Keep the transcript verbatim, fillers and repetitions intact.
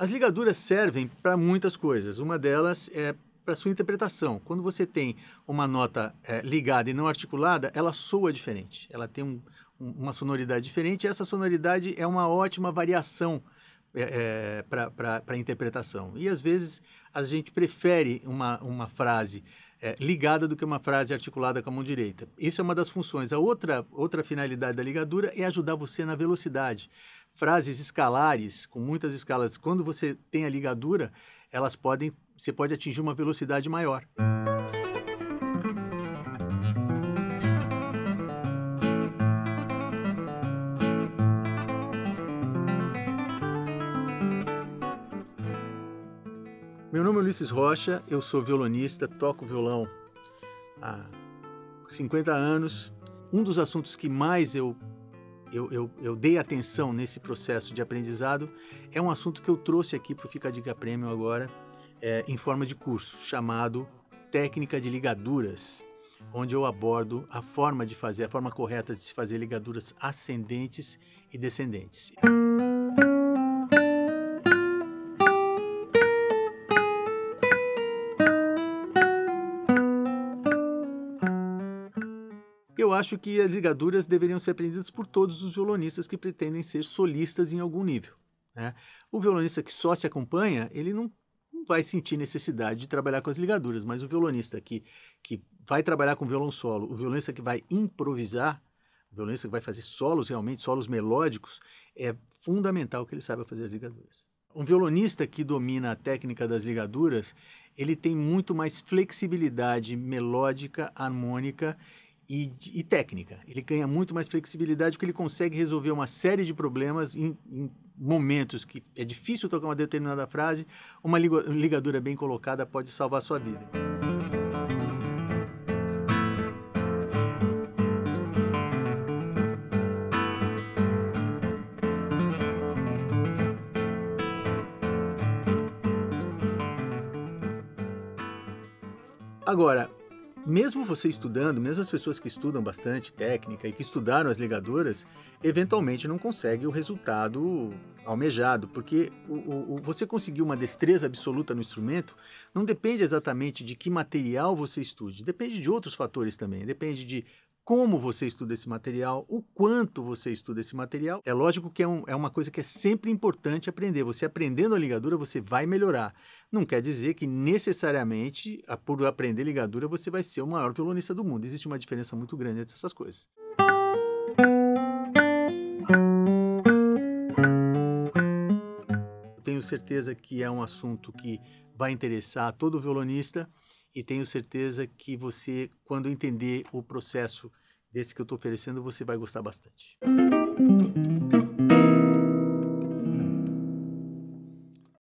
As ligaduras servem para muitas coisas. Uma delas é para sua interpretação. Quando você tem uma nota é, ligada e não articulada, ela soa diferente. Ela tem um, um, uma sonoridade diferente e essa sonoridade é uma ótima variação é, é, para a interpretação. E às vezes a gente prefere uma, uma frase é, ligada do que uma frase articulada com a mão direita. Isso é uma das funções. A outra, outra finalidade da ligadura é ajudar você na velocidade. Frases escalares, com muitas escalas, quando você tem a ligadura, elas podem, você pode atingir uma velocidade maior. Meu nome é Ulisses Rocha, eu sou violonista, toco violão há cinquenta anos. Um dos assuntos que mais eu Eu, eu, eu dei atenção nesse processo de aprendizado, é um assunto que eu trouxe aqui para o Fica a Dica Premium agora, é, em forma de curso, chamado Técnica de Ligaduras, onde eu abordo a forma de fazer, a forma correta de se fazer ligaduras ascendentes e descendentes. Eu acho que as ligaduras deveriam ser aprendidas por todos os violonistas que pretendem ser solistas em algum nível, né? O violonista que só se acompanha, ele não, não vai sentir necessidade de trabalhar com as ligaduras, mas o violonista que, que vai trabalhar com violão solo, o violonista que vai improvisar, o violonista que vai fazer solos realmente, solos melódicos, é fundamental que ele saiba fazer as ligaduras. Um violonista que domina a técnica das ligaduras, ele tem muito mais flexibilidade melódica, harmônica E, e técnica. Ele ganha muito mais flexibilidade porque ele consegue resolver uma série de problemas em, em momentos que é difícil tocar uma determinada frase, uma ligadura bem colocada pode salvar a sua vida. Agora, mesmo você estudando, mesmo as pessoas que estudam bastante técnica e que estudaram as ligaduras, eventualmente não conseguem o resultado almejado, porque o, o, você conseguir uma destreza absoluta no instrumento não depende exatamente de que material você estude, depende de outros fatores também, depende de como você estuda esse material, o quanto você estuda esse material. É lógico que é, um, é uma coisa que é sempre importante aprender. Você aprendendo a ligadura, você vai melhorar. Não quer dizer que necessariamente, por aprender ligadura, você vai ser o maior violonista do mundo. Existe uma diferença muito grande entre essas coisas. Eu tenho certeza que é um assunto que vai interessar todo violonista, e tenho certeza que você, quando entender o processo desse que eu estou oferecendo, você vai gostar bastante.